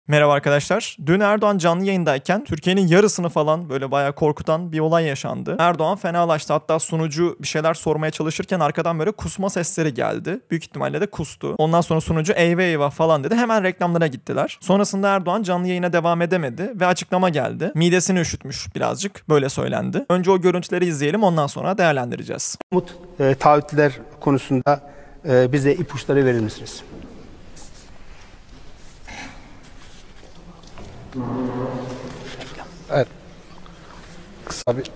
Merhaba arkadaşlar. Dün Erdoğan canlı yayındayken Türkiye'nin yarısını falan böyle bayağı korkutan bir olay yaşandı. Erdoğan fenalaştı. Hatta sunucu bir şeyler sormaya çalışırken arkadan böyle kusma sesleri geldi. Büyük ihtimalle de kustu. Ondan sonra sunucu eyvah eyvah falan dedi. Hemen reklamlara gittiler. Sonrasında Erdoğan canlı yayına devam edemedi ve açıklama geldi. Midesini üşütmüş birazcık. Böyle söylendi. Önce o görüntüleri izleyelim, ondan sonra değerlendireceğiz. Taahhütler konusunda bize ipuçları verir misiniz? Evet. Kısa bir...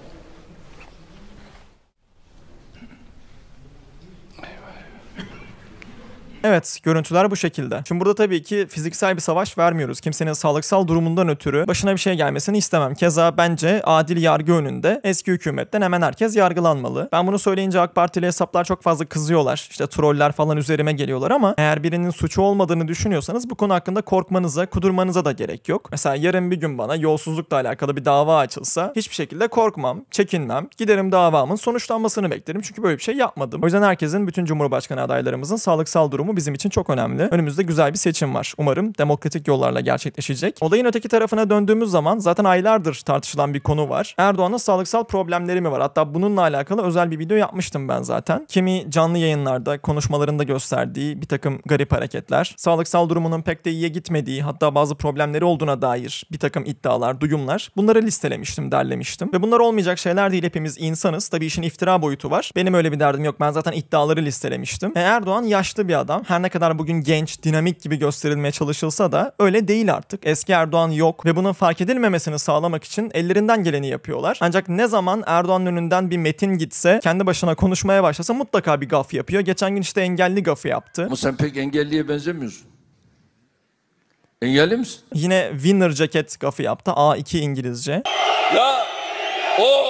Evet, görüntüler bu şekilde. Şimdi burada tabii ki fiziksel bir savaş vermiyoruz. Kimsenin sağlıksal durumundan ötürü başına bir şey gelmesini istemem. Keza bence adil yargı önünde eski hükümetten hemen herkes yargılanmalı. Ben bunu söyleyince AK Partili hesaplar çok fazla kızıyorlar. İşte troller falan üzerime geliyorlar ama eğer birinin suçu olmadığını düşünüyorsanız bu konu hakkında korkmanıza, kudurmanıza da gerek yok. Mesela yarın bir gün bana yolsuzlukla alakalı bir dava açılsa hiçbir şekilde korkmam, çekinmem. Giderim davamın sonuçlanmasını beklerim çünkü böyle bir şey yapmadım. O yüzden herkesin, bütün Cumhurbaşkanı adaylarımızın sağlıksal durumu bizim için çok önemli. Önümüzde güzel bir seçim var. Umarım demokratik yollarla gerçekleşecek. Olayın öteki tarafına döndüğümüz zaman zaten aylardır tartışılan bir konu var. Erdoğan'ın sağlıksal problemleri mi var? Hatta bununla alakalı özel bir video yapmıştım ben zaten. Kimi canlı yayınlarda, konuşmalarında gösterdiği bir takım garip hareketler, sağlıksal durumunun pek de iyiye gitmediği, hatta bazı problemleri olduğuna dair bir takım iddialar, duyumlar. Bunları listelemiştim, derlemiştim. Ve bunlar olmayacak şeyler değil, hepimiz insanız. Tabii işin iftira boyutu var. Benim öyle bir derdim yok. Ben zaten iddiaları listelemiştim. Erdoğan yaşlı bir adam. Her ne kadar bugün genç, dinamik gibi gösterilmeye çalışılsa da öyle değil artık. Eski Erdoğan yok ve bunun fark edilmemesini sağlamak için ellerinden geleni yapıyorlar. Ancak ne zaman Erdoğan'ın önünden bir metin gitse, kendi başına konuşmaya başlasa mutlaka bir gaf yapıyor. Geçen gün işte engelli gafı yaptı. Ama sen pek engelliye benzemiyorsun. Engelli misin? Yine winner ceket gafı yaptı. A2 İngilizce. Ya o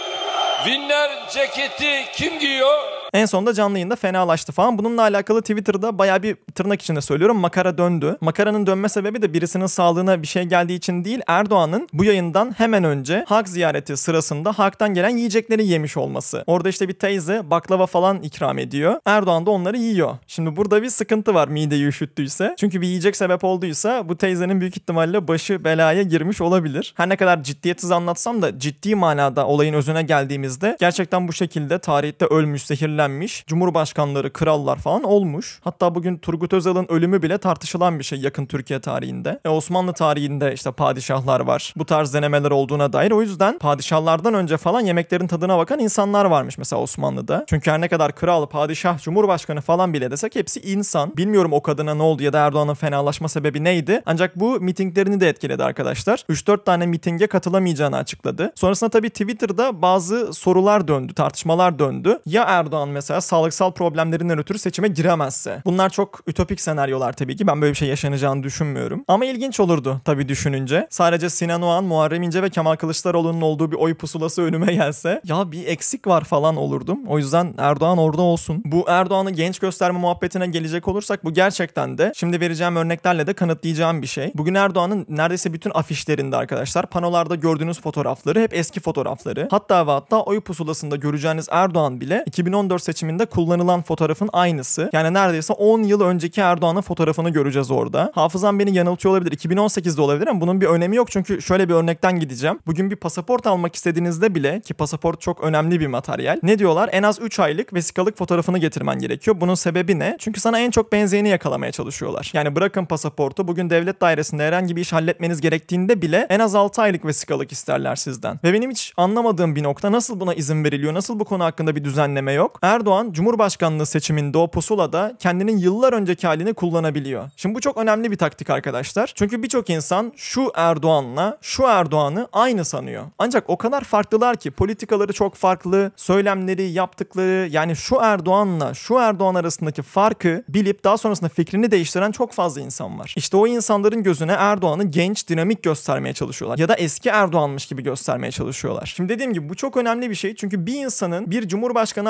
winner ceketi kim giyiyor? En sonunda canlı yayında fenalaştı falan. Bununla alakalı Twitter'da bayağı bir, tırnak içinde söylüyorum, makara döndü. Makaranın dönme sebebi de birisinin sağlığına bir şey geldiği için değil, Erdoğan'ın bu yayından hemen önce halk ziyareti sırasında halktan gelen yiyecekleri yemiş olması. Orada işte bir teyze baklava falan ikram ediyor. Erdoğan da onları yiyor. Şimdi burada bir sıkıntı var mideyi üşüttüyse. Çünkü bir yiyecek sebep olduysa bu teyzenin büyük ihtimalle başı belaya girmiş olabilir. Her ne kadar ciddiyetsiz anlatsam da ciddi manada olayın özüne geldiğimizde gerçekten bu şekilde tarihte ölmüş, zehirlenmiş cumhurbaşkanları, krallar falan olmuş. Hatta bugün Turgut Özal'ın ölümü bile tartışılan bir şey yakın Türkiye tarihinde. Osmanlı tarihinde işte padişahlar var. Bu tarz denemeler olduğuna dair. O yüzden padişahlardan önce falan yemeklerin tadına bakan insanlar varmış mesela Osmanlı'da. Çünkü her ne kadar kral, padişah, cumhurbaşkanı falan bile desek hepsi insan. Bilmiyorum o kadına ne oldu ya da Erdoğan'ın fenalaşma sebebi neydi. Ancak bu mitinglerini de etkiledi arkadaşlar. 3-4 tane mitinge katılamayacağını açıkladı. Sonrasında tabii Twitter'da bazı sorular döndü, tartışmalar döndü. Ya Erdoğan mesela sağlıksal problemlerinden ötürü seçime giremezse. Bunlar çok ütopik senaryolar tabii ki. Ben böyle bir şey yaşanacağını düşünmüyorum. Ama ilginç olurdu tabii düşününce. Sadece Sinan Oğan, Muharrem İnce ve Kemal Kılıçdaroğlu'nun olduğu bir oy pusulası önüme gelse ya bir eksik var falan olurdum. O yüzden Erdoğan orada olsun. Bu Erdoğan'ı genç gösterme muhabbetine gelecek olursak bu gerçekten de şimdi vereceğim örneklerle de kanıtlayacağım bir şey. Bugün Erdoğan'ın neredeyse bütün afişlerinde arkadaşlar, panolarda gördüğünüz fotoğrafları hep eski fotoğrafları. Hatta ve hatta oy pusulasında göreceğiniz Erdoğan bile 2014 seçiminde kullanılan fotoğrafın aynısı. Yani neredeyse 10 yıl önceki Erdoğan'ın fotoğrafını göreceğiz orada. Hafızam beni yanıltıyor olabilir. 2018'de olabilir ama bunun bir önemi yok çünkü şöyle bir örnekten gideceğim. Bugün bir pasaport almak istediğinizde bile, ki pasaport çok önemli bir materyal, ne diyorlar? En az 3 aylık vesikalık fotoğrafını getirmen gerekiyor. Bunun sebebi ne? Çünkü sana en çok benzeyeni yakalamaya çalışıyorlar. Yani bırakın pasaportu, bugün devlet dairesinde herhangi bir iş halletmeniz gerektiğinde bile en az 6 aylık vesikalık isterler sizden. Ve benim hiç anlamadığım bir nokta, nasıl buna izin veriliyor? Nasıl bu konu hakkında bir düzenleme yok? Erdoğan Cumhurbaşkanlığı seçiminde o pusulada kendinin yıllar önceki halini kullanabiliyor. Şimdi bu çok önemli bir taktik arkadaşlar. Çünkü birçok insan şu Erdoğan'la şu Erdoğan'ı aynı sanıyor. Ancak o kadar farklılar ki, politikaları çok farklı, söylemleri, yaptıkları, yani şu Erdoğan'la şu Erdoğan arasındaki farkı bilip daha sonrasında fikrini değiştiren çok fazla insan var. İşte o insanların gözüne Erdoğan'ı genç, dinamik göstermeye çalışıyorlar. Ya da eski Erdoğan'mış gibi göstermeye çalışıyorlar. Şimdi dediğim gibi bu çok önemli bir şey. Çünkü bir insanın bir cumhurbaşkanı adayına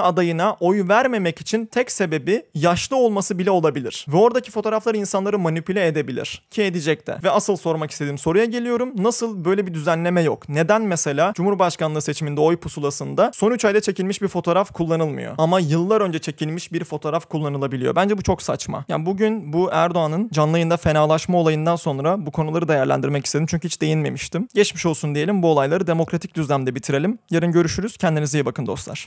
mesela oy vermemek için tek sebebi yaşlı olması bile olabilir. Ve oradaki fotoğraflar insanları manipüle edebilir. Ki edecek de. Ve asıl sormak istediğim soruya geliyorum. Nasıl böyle bir düzenleme yok? Neden mesela Cumhurbaşkanlığı seçiminde oy pusulasında son 3 ayda çekilmiş bir fotoğraf kullanılmıyor? Ama yıllar önce çekilmiş bir fotoğraf kullanılabiliyor. Bence bu çok saçma. Yani bugün bu Erdoğan'ın canlı yayında fenalaşma olayından sonra bu konuları değerlendirmek istedim. Çünkü hiç değinmemiştim. Geçmiş olsun diyelim, bu olayları demokratik düzlemde bitirelim. Yarın görüşürüz. Kendinize iyi bakın dostlar.